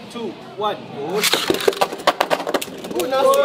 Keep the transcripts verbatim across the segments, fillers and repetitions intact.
two, one, go! Oh,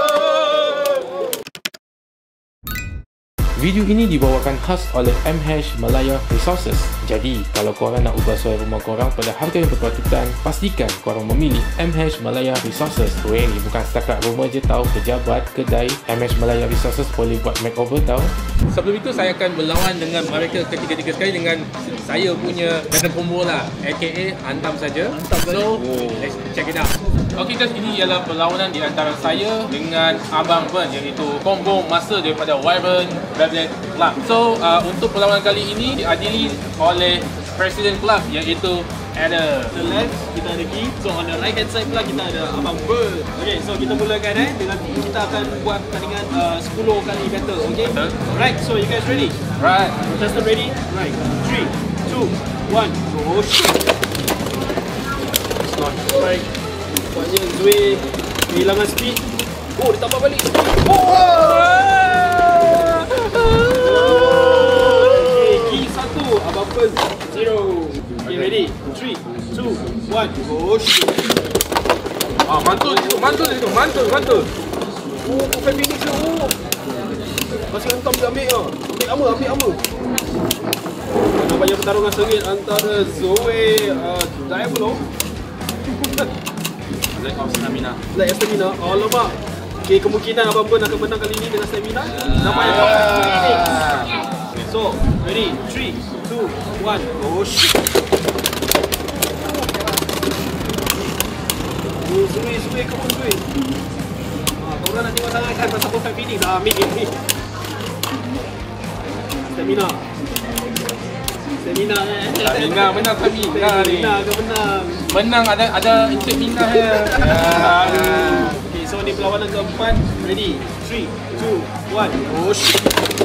Video ini dibawakan khas oleh M H Malaya Resources. Jadi, kalau korang nak ubah suai rumah korang pada harga yang berpatutan, pastikan korang memilih M H Malaya Resources. Weh, bukan setakat rumah je tau, pejabat, kedai, M H Malaya Resources boleh buat makeover tau. Sebelum itu, saya akan berlawan dengan mereka ketiga-tiga sekali dengan saya punya ganda combo lah, aka hantam saja. So, let's check it out. Okay guys, ini ialah perlawanan di antara saya dengan Abang Ben, iaitu combo master daripada Wyvern Beyblade Club. So, uh, untuk perlawanan kali ini diadili oleh Presiden Club, iaitu Adam. On the left, kita ada Ki. So, on the right hand side pula kita ada Abang Ben. Okay, so kita mulakan eh dengan kita akan buat pertandingan uh, sepuluh kali battle, okay? Betul. Alright, so you guys ready? Right. Contestant ready? Right. three, two, one, go shoot! Right. Nampaknya Zui kehilangan speed. Oh, dia tambah balik. Oh! Okay, Ki satu, Abang Ben zero. Okay, ready? three, two, one, go shoot! Ah, mantul itu, mantul itu, mantul, mantul. Oh, perfect finish tu. Oh. Masih hentam dia ambil ah. Ambil lama, ambil lama. Nampaknya pertarungan sengit antara Zoe uh, Diablo. Lack of stamina. Lack of stamina. Alamak. Okay, kemungkinan Abang Ben akan menang kali ini dengan stamina. Nampaknya kau akan ini. So, ready? three, two, one, go shoot! Oh, Zui, Zui, come on, Zui. Ah, korang nak tengok sangat kan pasal perfect finish. Ah, ambil ini. Stamina. Stamina eh. Stamina, menang stamina ni. Stamina ke menang? Menang ada ada encik minah ya. Okay, so ni perlawanan keempat. Ready? three, two, one, go shoot!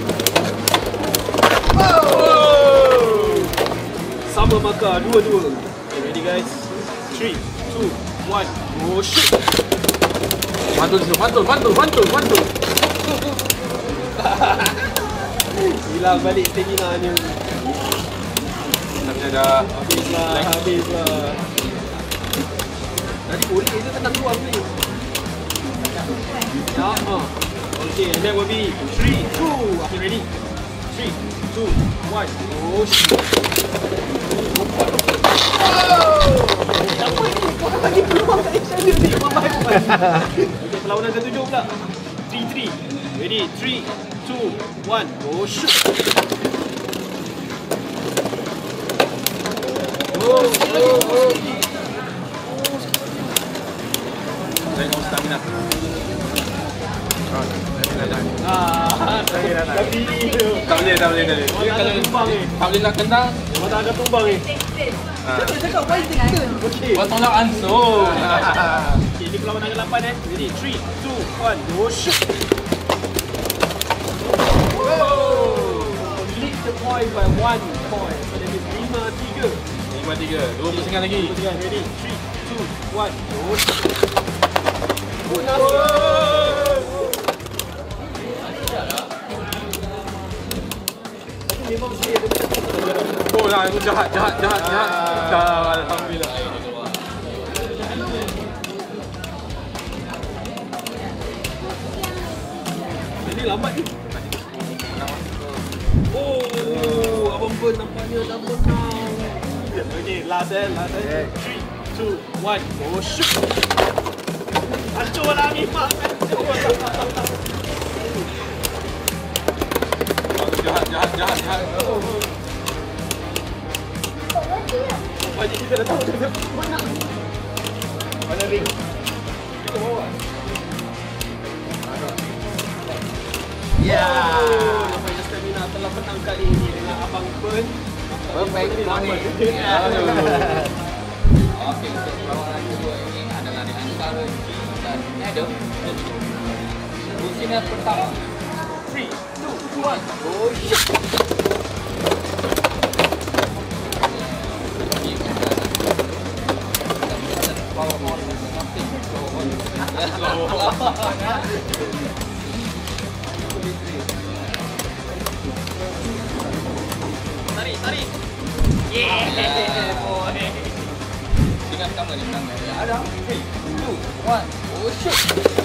Oh! Sama maka, dua-dua. Okay, ready guys? three, two, one, go shoot! Mantul, mantul, mantul, mantul, mantul. Hilang balik stamina ni. Tapi dah Habislah, habislah. Tadi boleh je tentang luar ni. Ya, ah. Okay, and that will be three, two. Okay, ready? three, two, one, go shoot! Apa ini? Korang bagi peluang kat action ni ni. Okay, perlawanan ketujuh pula. three, three. Ready? three, two, one, go shoot! Oh, oh, oh. lack of stamina. Ah, tak boleh, tak boleh. Tak boleh, tak boleh, tak boleh. Dia kalau tumbang ni. Tak boleh nak kendang. Memang tak ada tumbang ni. Dia cakap why take turn? Okay. Buat tolak ansur. Okay, ini perlawanan ke lapan eh. Ready? three, two, one, go shoot! Oh! Lead the point by one point. So that is lima tiga. lima tiga. Dua pusingan lagi. Ready? three, two, one, go shoot! Oh, memang saya ada. Oh lah, itu jahat, jahat, jahat, jahat. Dah, alhamdulillah. Ini lambat ni. Oh, Abang Ben nampaknya dah menang. Okay, last eh, last eh. three, two, one, go shoot! Hancur lah Mimah, hancur lah. Jahat, jahat, jahat, jahat. Nampaknya kita dah tahu dia menang. Mana ring? Kita bawa. Ya. Oh, nampaknya stamina telah menang kali ini dengan Abang Ben. Perfect morning. Aduh. Okey, untuk perlawanan kedua ini adalah di antara G dan Adam. Pusingan pertama. three, two, one, go shoot! Power on something. Tarik, tarik. Yeah, boy. Dengan pusingan pertama ni menang. Adam, three, two, one, go shoot.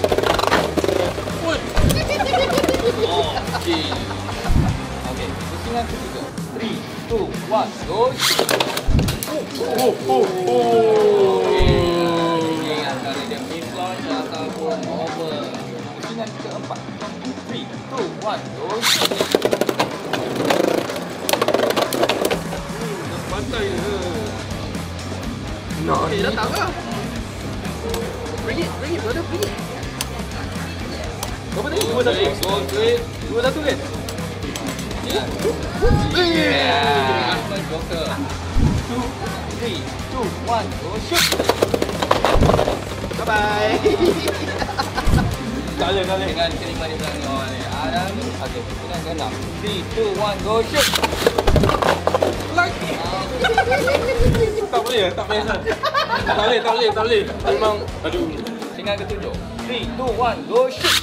Okey. Okey, pusingan ketiga. three, two, one, go shoot. Oh, oh, oh. Okey, antara dia mid launch ataupun over. Pusingan keempat. three, two, one, go shoot. Pantai je. No. Eh, datang lah. Bring it, bring it, brother, bring it. Berapa tadi? Dua satu. Go straight. Dua satu kan? Yeah. Joker. Two, three, two, one, go shoot. Bye bye. Tak boleh, tak boleh. Dengan kelima di belakang awal ni. Adam. Okey, dengan keenam. three, two, one, go shoot. Lagi. Tak boleh, tak boleh. Tak boleh, tak boleh, tak boleh. Memang, aduh. Dengan ketujuh. three, two, one, go shoot.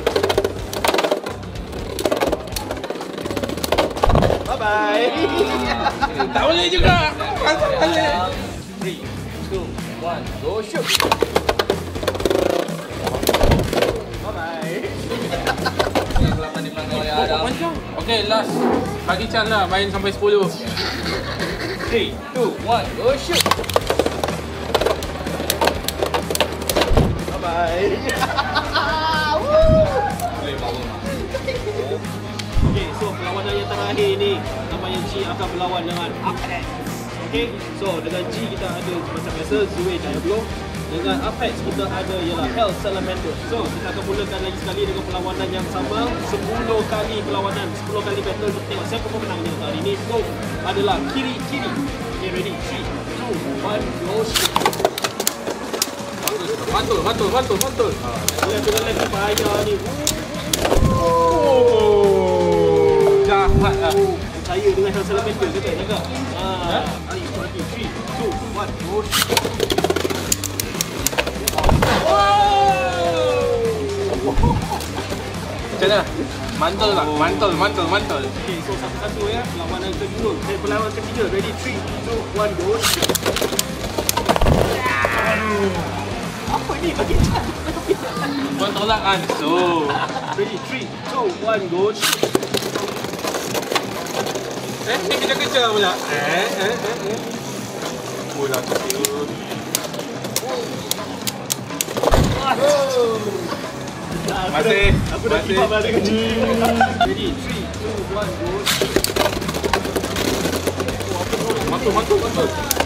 Bye bye. Tak boleh juga. Tak boleh. three, two, one, go shoot. Bye bye. Yang kelapan di belakang oleh Adam. Okey, last. Bagi chance lah main sampai sepuluh. three, two, one, go shoot. Bye bye. Boleh power. Okay, so perlawanan yang terakhir ni namanya G akan berlawan dengan Apex. Okay, so dengan G kita ada macam biasa Zue Diablo. Dengan Apex kita ada ialah Hell Salamander. So kita akan mulakan lagi sekali dengan perlawanan yang sama. sepuluh kali perlawanan, sepuluh kali battle. Kita tengok siapa pemenangnya hari ini. So adalah Kiri Kiri. Okay, ready? three, two, one, go shoot. Mantul, mantul, mantul, mantul. Bila-bila lagi bahaya ni. Oh, jahat lah. Saya dengan Hell Salamander ke tak? Jaga. Haa. Hari itu lagi. three, two, one, go shoot. Macam mana? Mantul tak? Mantul, mantul, mantul. Okay, so satu-satu ya. Perlawanan kedua. Eh, perlawanan ketiga. Ready? three, two, one, go. Apa ni? Bagi Tuan tolak kan? So. Ready? three, two, one, go. Eh, ni kejar-kejar pula. Eh, eh, eh, eh. Oh, lah tu. Masih. Aku dah keep up lah dengan G. Ready? three, two, one, go. Mantul, mantul, mantul.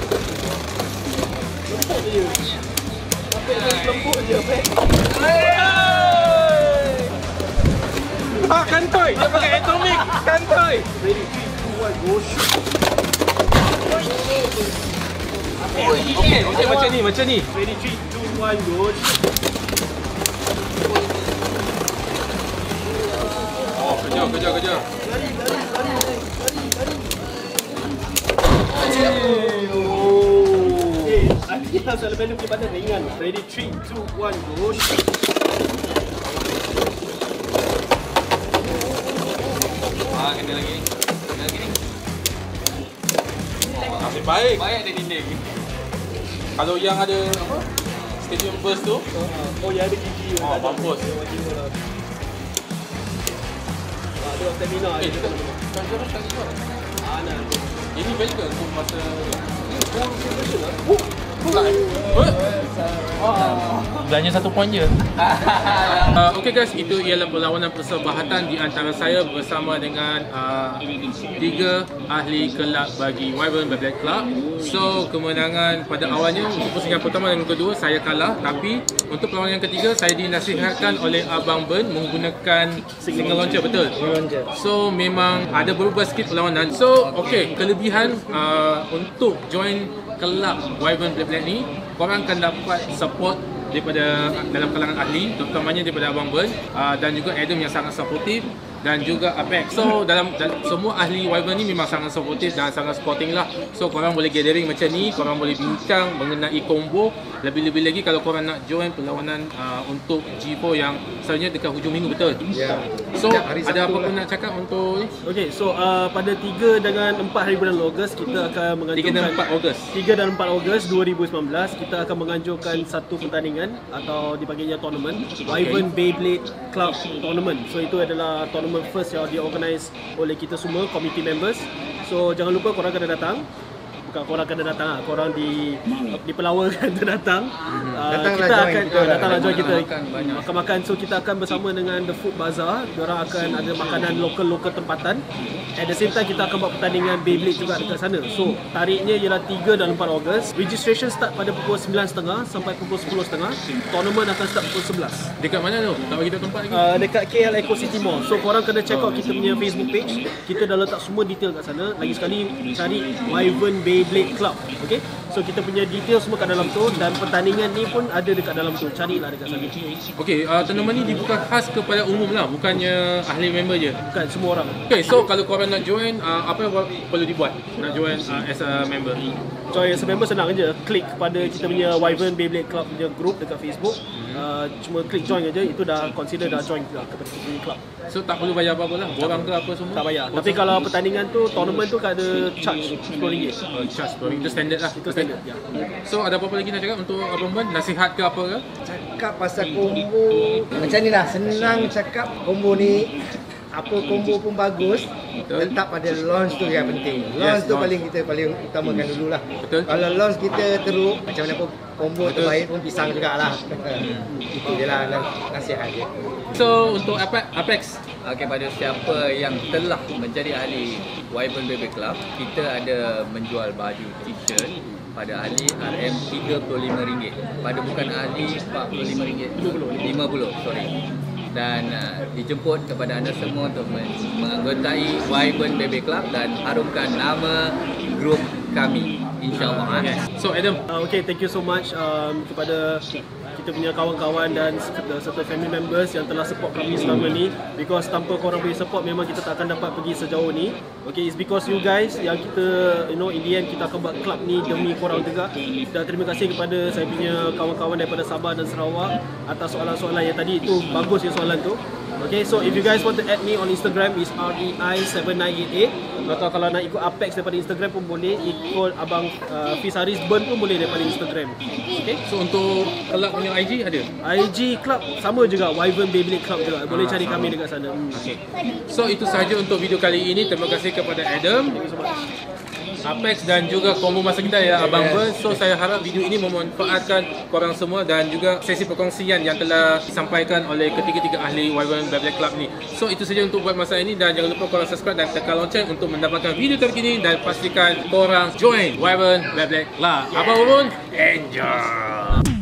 Lempuk je. Apa yang lempuk je, Pak? Ah, kantoi. Dia pakai atomic. Kantoi. Ready? three, two, one, go. Okey, okey macam ni, macam ni. Ready? three, two, one, go. Oh, kejar, kejar, kejar. Lari, lari, lari, lari, lari. Oh. Eh, akhirnya Salamander punya badan ringan. Ready? three, two, one, go. Ah, kena lagi ni. Kena lagi ni. Nasib baik. Baik ada dinding. Kalau yang ada apa? Stadium burst tu. Oh, ya ada gigi. Oh, mampus. Ada stamina. Eh, Ada kita stamina. kan kita tak jual. Ah, nak. Ini valid ke untuk masa Oh, belanja satu poin je. uh, Okey guys, itu ialah perlawanan persahabatan di antara saya bersama dengan uh, tiga ahli kelab bagi Wyvern Black Club. So kemenangan pada awalnya untuk pusingan pertama dan kedua saya kalah, tapi untuk perlawanan yang ketiga saya dinasihatkan oleh Abang Ben menggunakan single launcher, betul? So memang ada berubah sikit perlawanan. So okey, kelebihan uh, untuk join kelab Wyvern Black ni, korang akan dapat support daripada dalam kalangan ahli, terutamanya daripada Abang Ben uh, dan juga Adam yang sangat supportive. dan juga Apex. So dalam dan semua ahli Wyvern ni memang sangat supportive dan sangat supporting lah. So korang boleh gathering macam ni, korang boleh bincang mengenai combo. Lebih-lebih lagi kalau korang nak join perlawanan uh, untuk G four yang selalunya dekat hujung minggu, betul? Ya. So Hari ada apa Sabtu pun lah. nak cakap untuk ni? Okay, so uh, pada tiga dengan empat hari bulan Ogos kita akan menganjurkan tiga dan empat Ogos. tiga dan empat Ogos dua ribu sembilan belas kita akan menganjurkan satu pertandingan atau dipanggilnya tournament, Wyvern Beyblade Club Tournament. So itu adalah tournament first yang diorganize oleh kita semua committee members. So jangan lupa korang kena datang. Bukan korang kena datang lah, korang di di Pelawar kena datang. Uh, Datanglah kita join akan kita. uh, datanglah join kita Makan banyak. makan-makan. So kita akan bersama dengan The Food Bazaar. Diorang akan ada makanan lokal-lokal tempatan. At the same time kita akan buat pertandingan Beyblade juga dekat sana. So tariknya ialah tiga dan empat Ogos. Registration start pada pukul sembilan tiga puluh sampai pukul sepuluh tiga puluh. Tournament akan start pukul sebelas. Dekat mana tu? Tak bagi tahu tempat lagi. Uh, dekat K L Eco City Mall. So korang kena check out kita punya Facebook page. Kita dah letak semua detail kat sana. Lagi sekali cari Wyvern Beyblade Club. Okay? So kita punya detail semua kat dalam tu dan pertandingan ni pun ada dekat dalam tu. Carilah dekat sana. Okey, uh, tournament ni dibuka khas kepada umum lah, bukannya ahli member je. Bukan semua orang. Okay, so kalau korang nak join, uh, apa yang perlu dibuat nak join uh, as a member? Join as a member senang je. Klik pada kita punya Wyvern Beyblade Club punya group dekat Facebook. Uh, cuma klik join aja, itu dah consider dah join dah kepada kita punya club. So tak perlu bayar apa-apa lah, borang ke apa semua? Tak bayar. Tapi kalau pertandingan tu, tournament tu kan ada charge sepuluh ringgit. Uh, charge borang, itu standard lah. Itu standard. Ya. So ada apa-apa lagi nak cakap untuk Abang Ben? Nasihat ke apa ke? Cakap pasal combo macam ni lah, senang cakap combo ni. Apa combo pun bagus, Betul. tetap pada launch tu yang penting. Launch Yes, tu launch. paling kita paling utamakan dulu lah. Betul. Kalau launch kita teruk, macam mana pun combo Betul. terbaik pun pisang jugalah. Itu je lah nasihat dia. So untuk Apex, Apex Okay, pada siapa yang telah menjadi ahli Wyvern Beyblade Club, kita ada menjual baju t-shirt pada ahli R M tiga puluh lima ringgit. Pada bukan ahli empat puluh lima ringgit. lima puluh, sorry. Dan uh, dijemput kepada anda semua untuk men- menganggotai Wyvern Beyblade Club dan harumkan nama grup kami, insyaAllah. yes. So Adam, Uh, okay, thank you so much um, kepada kita punya kawan-kawan dan serta family members yang telah support kami selama ni. Because tanpa korang punya support memang kita tak akan dapat pergi sejauh ni. Okay, it's because you guys yang kita, you know, in the end kita akan buat club ni demi korang juga. Dan terima kasih kepada saya punya kawan-kawan daripada Sabah dan Sarawak atas soalan-soalan yang tadi. Itu bagus ya soalan tu. Okay, so if you guys want to add me on Instagram is R E I seven nine eight eight. Atau kalau nak ikut Apex daripada Instagram pun boleh. Ikut Abang uh, Fiz Haris Burn pun boleh daripada Instagram. Okay. so untuk kelab punya I G ada? I G Club sama juga, Wyvern Beyblade Club juga. Boleh cari kami dekat sana. Hmm. Okay. So itu sahaja untuk video kali ini. Terima kasih kepada Adam, Apex dan juga combo masa kita ya Abang Ben. So saya harap video ini memanfaatkan korang semua dan juga sesi perkongsian yang telah disampaikan oleh ketiga-tiga ahli Wyvern Beyblade Club ni. So itu saja untuk buat masa ini dan jangan lupa korang subscribe dan tekan lonceng untuk mendapatkan video terkini dan pastikan korang join Wyvern Beyblade Club. Apa pun, enjoy!